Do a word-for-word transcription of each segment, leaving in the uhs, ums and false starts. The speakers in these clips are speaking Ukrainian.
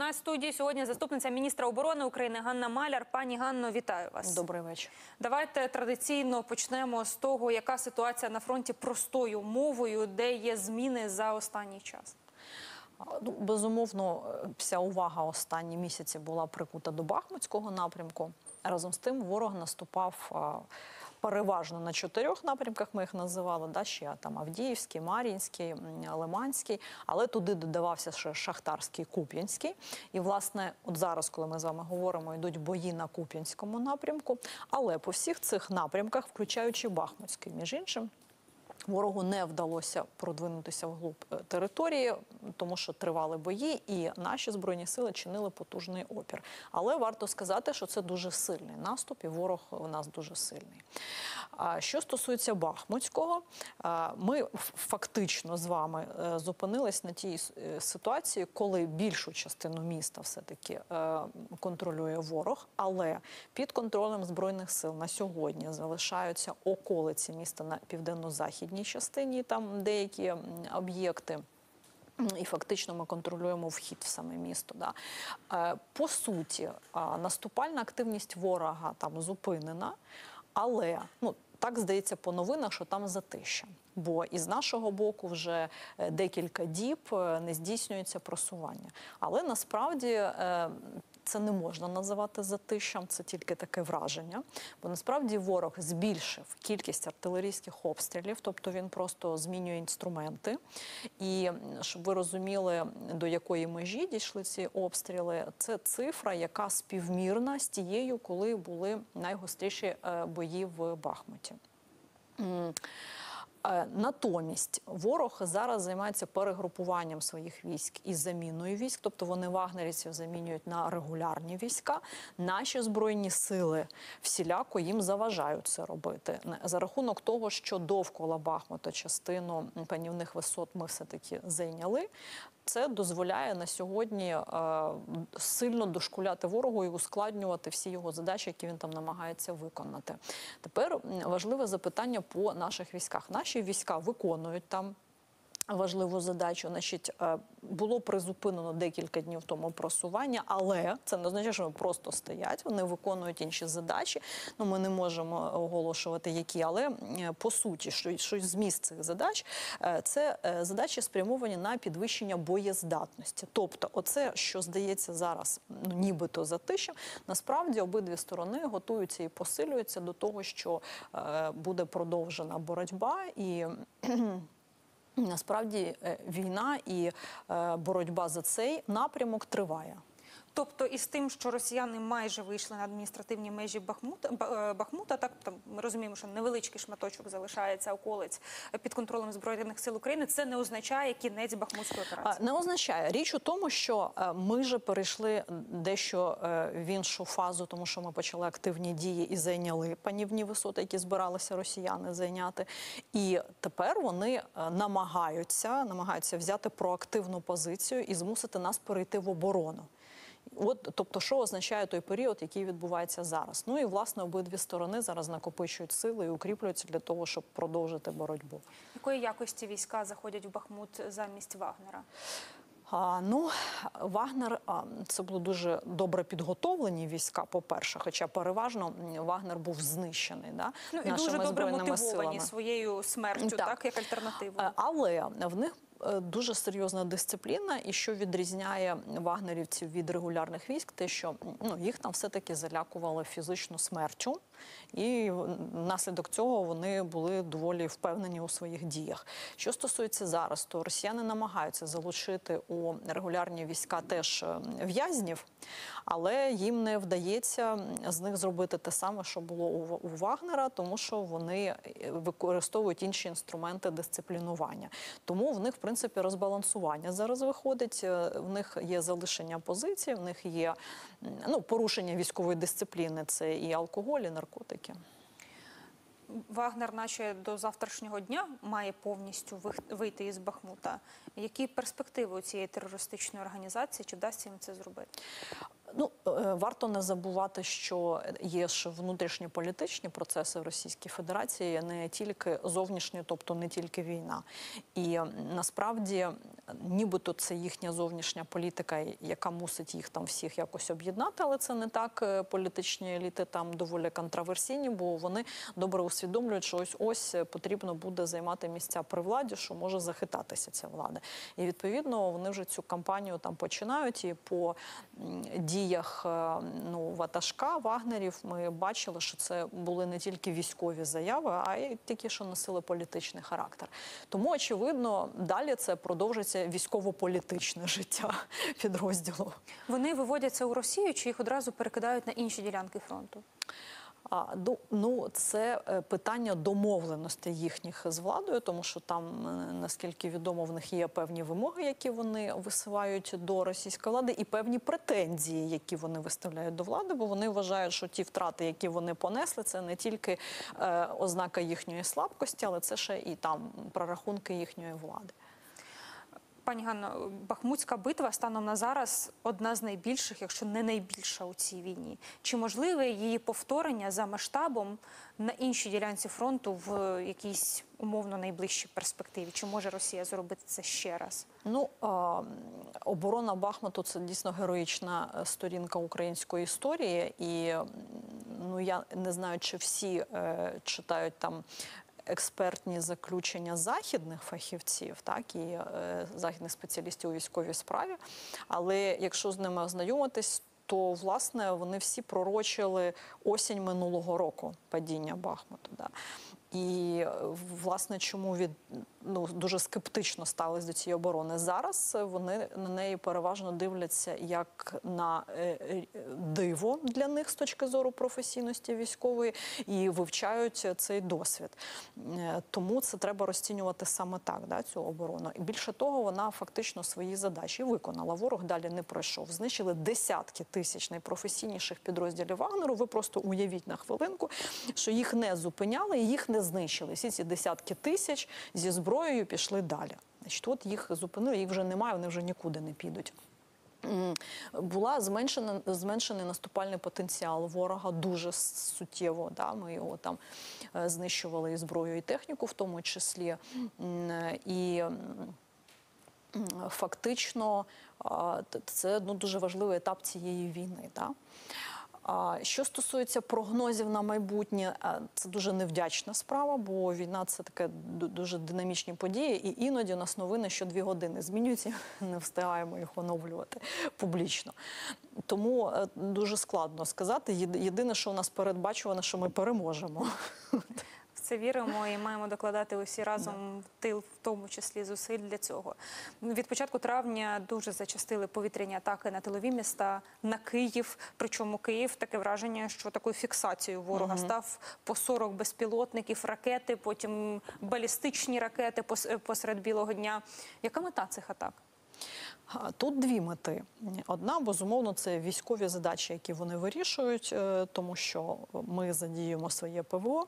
На студії сьогодні заступниця міністра оборони України Ганна Маляр. Пані Ганно, вітаю вас. Добрий вечір. Давайте традиційно почнемо з того, яка ситуація на фронті простою мовою, де є зміни за останній час. Ну, безумовно, вся увага останні місяці була прикута до Бахмутського напрямку. Разом з тим ворог наступав переважно на чотирьох напрямках, ми їх називали, да, ще там Авдіївський, Мар'їнський, Лиманський, але туди додавався ще Шахтарський, Куп'янський. І, власне, от зараз, коли ми з вами говоримо, йдуть бої на Куп'янському напрямку, але по всіх цих напрямках, включаючи Бахмутський, між іншим, ворогу не вдалося продвинутися вглуб території, тому що тривали бої, і наші Збройні сили чинили потужний опір. Але варто сказати, що це дуже сильний наступ, і ворог у нас дуже сильний. Що стосується Бахмутського, ми фактично з вами зупинились на тій ситуації, коли більшу частину міста все-таки контролює ворог, але під контролем Збройних сил на сьогодні залишаються околиці міста на південно-західній частині, там деякі об'єкти. І фактично ми контролюємо вхід в саме місто. Да. По суті, наступальна активність ворога там зупинена, але, ну, так здається по новинах, що там затища. Бо із нашого боку вже декілька діб не здійснюється просування. Але насправді це не можна називати затишем, це тільки таке враження. Бо насправді ворог збільшив кількість артилерійських обстрілів, тобто він просто змінює інструменти. І щоб ви розуміли, до якої межі дійшли ці обстріли, це цифра, яка співмірна з тією, коли були найгостріші бої в Бахмуті. Натомість ворог зараз займається перегрупуванням своїх військ і заміною військ, тобто вони вагнерівців замінюють на регулярні війська. Наші Збройні сили всіляко їм заважають це робити. За рахунок того, що довкола Бахмута частину панівних висот ми все-таки зайняли, це дозволяє на сьогодні е, сильно дошкуляти ворогу і ускладнювати всі його задачі, які він там намагається виконати. Тепер важливе запитання по наших військах. Наші війська виконують там важливу задачу. Значить, було призупинено декілька днів тому просування, але це не означає, що вони просто стоять, вони виконують інші задачі. Ну, ми не можемо оголошувати які, але по суті, що, що зміст цих задач, це задачі спрямовані на підвищення боєздатності. Тобто, оце, що здається зараз, ну, нібито затишем, насправді обидві сторони готуються і посилюються до того, що буде продовжена боротьба і насправді війна і боротьба за цей напрямок триває. Тобто із тим, що росіяни майже вийшли на адміністративні межі Бахмута, Бахмута, так, там, ми розуміємо, що невеличкий шматочок залишається околиць під контролем Збройних сил України, це не означає кінець Бахмутської операції? Не означає. Річ у тому, що ми вже перейшли дещо в іншу фазу, тому що ми почали активні дії і зайняли панівні висоти, які збиралися росіяни зайняти. І тепер вони намагаються, намагаються взяти проактивну позицію і змусити нас перейти в оборону. От, тобто, що означає той період, який відбувається зараз. Ну і, власне, обидві сторони зараз накопичують сили і укріплюються для того, щоб продовжити боротьбу. Якої якості війська заходять в Бахмут замість Вагнера? А, ну, Вагнер, а, це були дуже добре підготовлені війська, по-перше, хоча переважно Вагнер був знищений, да, ну, і дуже добре мотивовані своєю смертю, так, так як альтернативою. Але в них дуже серйозна дисципліна, і що відрізняє вагнерівців від регулярних військ, те, що, ну, їх там все-таки залякували фізично смертю, і внаслідок цього вони були доволі впевнені у своїх діях. Що стосується зараз, то росіяни намагаються залучити у регулярні війська теж в'язнів, але їм не вдається з них зробити те саме, що було у, у Вагнера, тому що вони використовують інші інструменти дисциплінування. Тому в них, в принципі, розбалансування зараз виходить, в них є залишення позицій, в них є, ну, порушення військової дисципліни, це і алкоголь, і наркотики. Вагнер, наче до завтрашнього дня, має повністю вийти із Бахмута. Які перспективи у цієї терористичної організації? Чи вдасться їм це зробити? Ну, е, варто не забувати, що є ж внутрішньополітичні процеси в Російській Федерації, не тільки зовнішні, тобто не тільки війна. І м, насправді, нібито це їхня зовнішня політика, яка мусить їх там всіх якось об'єднати, але це не так. Е, Політичні еліти там доволі контроверсійні, бо вони добре усвідомлюють, що ось ось потрібно буде займати місця при владі, що може захитатися ця влада. І відповідно вони вже цю кампанію там починають, і по м, діях е, ну, ватажка, вагнерів, ми бачили, що це були не тільки військові заяви, а й такі, що носили політичний характер. Тому, очевидно, далі це продовжиться військово-політичне життя підрозділу. Вони виводяться у Росію чи їх одразу перекидають на інші ділянки фронту? А, ду- ну, це е, питання домовленостей їхніх з владою, тому що там, е, наскільки відомо, в них є певні вимоги, які вони висувають до російської влади, і певні претензії, які вони виставляють до влади, бо вони вважають, що ті втрати, які вони понесли, це не тільки е, ознака їхньої слабкості, але це ще і там прорахунки їхньої влади. Пані Ганно, Бахмутська битва станом на зараз одна з найбільших, якщо не найбільша у цій війні. Чи можливе її повторення за масштабом на іншій ділянці фронту в якійсь умовно найближчій перспективі? Чи може Росія зробити це ще раз? Ну, а, оборона Бахмуту – це дійсно героїчна сторінка української історії. І м, ну, я не знаю, чи всі е, читають там експертні заключення західних фахівців, так, і е, західних спеціалістів у військовій справі. Але якщо з ними ознайомитись, то, власне, вони всі пророчили осінь минулого року падіння Бахмуту. Да. І, власне, чому від, ну, дуже скептично ставились до цієї оборони. Зараз вони на неї переважно дивляться як на е, диво для них з точки зору професійності військової і вивчають цей досвід. Е, Тому це треба розцінювати саме так, да, цю оборону. І більше того, вона фактично свої задачі виконала. Ворог далі не пройшов. Знищили десятки тисяч найпрофесійніших підрозділів Вагнеру. Ви просто уявіть на хвилинку, що їх не зупиняли, і їх не знищили. Всі ці десятки тисяч зі зброєю пішли далі. Значить, от їх зупинили, їх вже немає, вони вже нікуди не підуть. М, Була зменшена, зменшений наступальний потенціал ворога дуже суттєво. Да? Ми його там е, знищували і зброю, і техніку в тому числі. М, І м, фактично а, т- це, ну, дуже важливий етап цієї війни. Да? А що стосується прогнозів на майбутнє, а, це дуже невдячна справа, бо війна – це таке ду- дуже динамічні події, і іноді у нас новини що дві години змінюються, не встигаємо їх оновлювати публічно. Тому е, дуже складно сказати. Єди- Єдине, що у нас передбачувано, що ми переможемо. В це віримо і маємо докладати усі разом в тил, в тому числі зусиль для цього. Від початку травня дуже зачастили повітряні атаки на тилові міста, на Київ. Причому Київ, таке враження, що такою фіксацією ворога став по сорок безпілотників, ракети, потім балістичні ракети пос- посеред білого дня. Яка мета цих атак? А, Тут дві мети. Одна, безумовно, це військові задачі, які вони вирішують, е, тому що ми задіємо своє ПВО.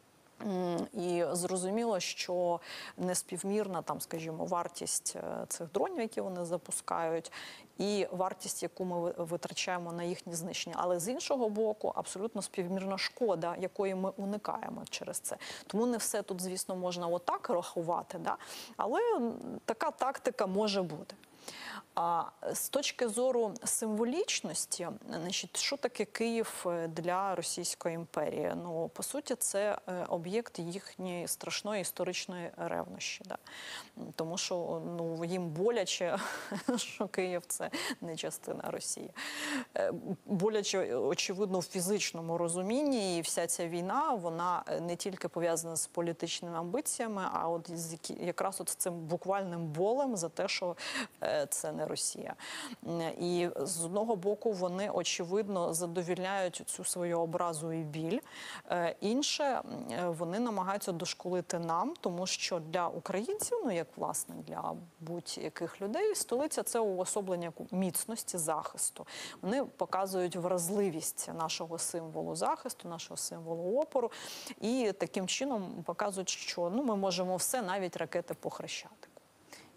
М, І зрозуміло, що неспівмірна, там, скажімо, вартість е, цих дронів, які вони запускають, і вартість, яку ми ви- витрачаємо на їхнє знищення. Але з іншого боку, абсолютно співмірна шкода, якої ми уникаємо через це. Тому не все тут, звісно, можна отак рахувати, да? Але м, така тактика може бути. А з точки зору символічності, значить, що таке Київ для Російської імперії? Ну, по суті, це е, об'єкт їхньої страшної історичної ревнощі. Да? Тому що, ну, їм боляче, що Київ – це не частина Росії. Е, Боляче, очевидно, в фізичному розумінні, і вся ця війна, вона не тільки пов'язана з політичними амбіціями, а от з які- якраз от з цим буквальним болем за те, що е, це не Росія. І з одного боку вони, очевидно, задовільняють цю свою образу і біль. Е, Інше, е, вони намагаються дошколити нам, тому що для українців, ну як, власне, для будь-яких людей, столиця – це уособлення міцності, захисту. Вони показують вразливість нашого символу захисту, нашого символу опору, і таким чином показують, що, ну, ми можемо все, навіть ракети по Хрещатику.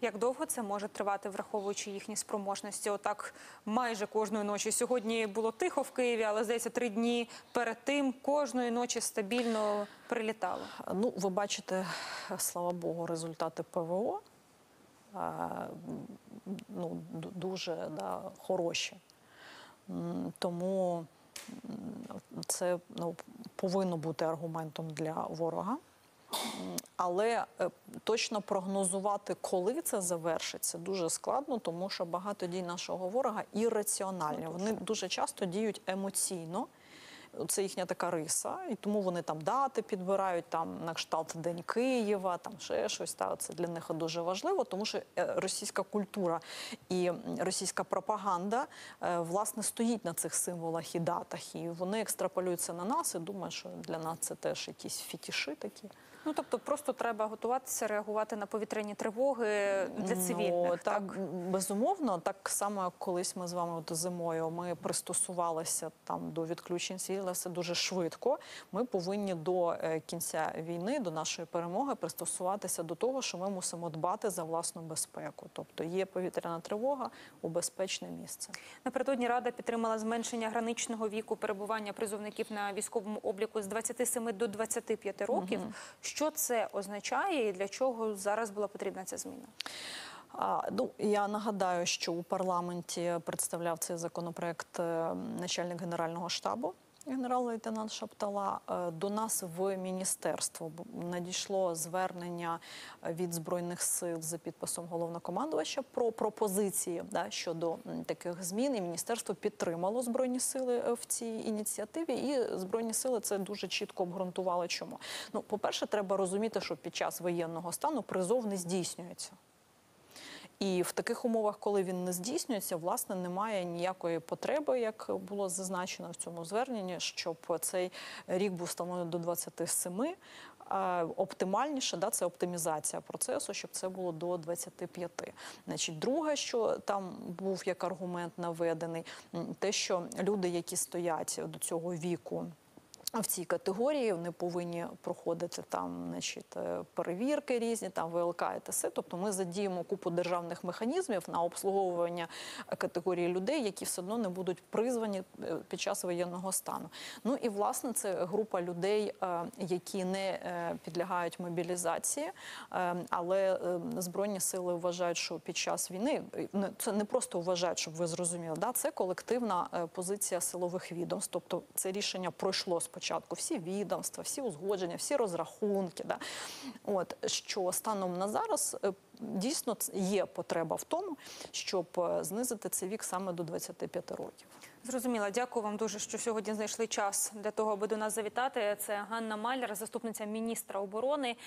Як довго це може тривати, враховуючи їхні спроможності? Отак майже кожної ночі. Сьогодні було тихо в Києві, але, здається, три дні перед тим кожної ночі стабільно прилітало. Ну, ви бачите, слава Богу, результати ПВО а, ну, д- дуже да, хороші. М, Тому м, це ну, повинно бути аргументом для ворога. М, Але е, точно прогнозувати, коли це завершиться, дуже складно, тому що багато дій нашого ворога ірраціональні. Вони дуже часто діють емоційно. Це їхня така риса, і тому вони там дати підбирають, там на кшталт День Києва, там ще щось. Та, це для них дуже важливо, тому що е, російська культура і м, російська пропаганда е, власне стоїть на цих символах і датах. І вони екстраполюються на нас і думають, що для нас це теж якісь фітіші такі. Ну, тобто просто треба готуватися, реагувати на повітряні тривоги для цивільних, Ну, так? так, безумовно. Так само, як колись ми з вами от зимою, ми пристосувалися там до відключень світла, все дуже швидко. Ми повинні до е, кінця війни, до нашої перемоги, пристосуватися до того, що ми мусимо дбати за власну безпеку. Тобто є повітряна тривога у безпечне місце. Напередодні Рада підтримала зменшення граничного віку перебування призовників на військовому обліку з двадцяти семи до двадцяти п'яти років. Що це означає і для чого зараз була потрібна ця зміна? А, ну, я нагадаю, що у парламенті представляв цей законопроект е, начальник Генерального штабу, генерал-лейтенант Шаптала. Е, До нас в міністерство бу- надійшло звернення від Збройних сил за підписом головнокомандувача про пропозиції да, щодо м, таких змін. І міністерство підтримало Збройні сили е, в цій ініціативі. І Збройні сили це дуже чітко обґрунтували. Чому? Ну, по-перше, треба розуміти, що під час воєнного стану призов не здійснюється. І в таких умовах, коли він не здійснюється, власне, немає ніякої потреби, як було зазначено в цьому зверненні, щоб цей рік був встановлений до двадцяти семи. А оптимальніше, да, це оптимізація процесу, щоб це було до двадцяти п'яти. Значить, друге, що там був як аргумент наведений, м, те, що люди, які стоять до цього віку, в цій категорії вони повинні проходити там, значить, е, перевірки різні, там ВЛК і т.с. Тобто ми задіємо купу державних механізмів на обслуговування категорії людей, які все одно не будуть призвані е, під час воєнного стану. Ну і, власне, це група людей, е, які не е, підлягають мобілізації, е, але е, Збройні сили вважають, що під час війни, е, не- це не просто вважають, щоб ви зрозуміли, да, це колективна е, позиція силових відомств. Тобто це рішення пройшло спочатку. Всі відомства, всі узгодження, всі розрахунки. Да. От, що станом на зараз е, дійсно ц- є потреба в тому, щоб е, знизити цей вік саме до двадцяти п'яти років. Зрозуміла. Дякую вам дуже, що сьогодні знайшли час для того, аби до нас завітати. Це Ганна Маляр, заступниця міністра оборони.